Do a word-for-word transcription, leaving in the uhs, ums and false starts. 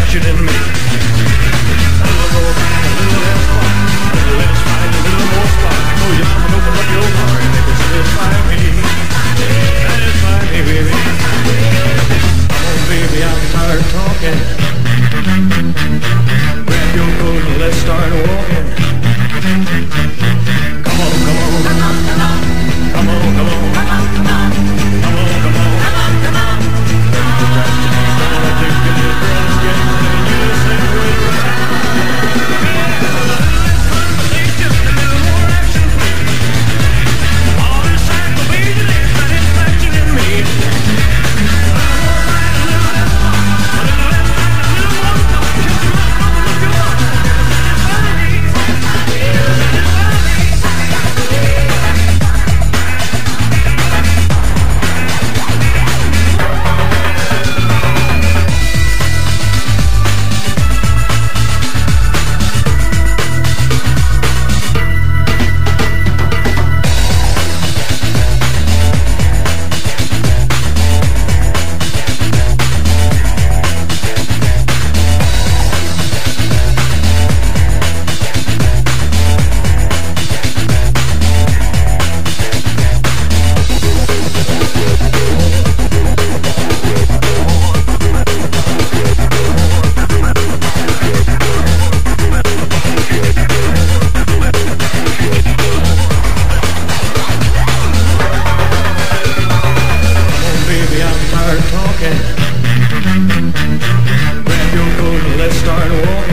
passion in me. A little more pain, a little less fun, a little less fight, a little more spark. Oh, you mama, open up your heart and make it satisfy me. Satisfy me, baby. Come on, baby, I'm tired of talking. Grab your coat and let's start walking. Come on, come on, come on, come on, come on, come on, come on, come on, come on, come on, come on. Take it, girl, get you say we're conversation, a little more action. All this time will be the satisfaction in me. A little more fight, a little less fun, a little less fight, a little more talk. Just a little more of your heart. Satisfy me, satisfy me. Grab your coat and let's start walking.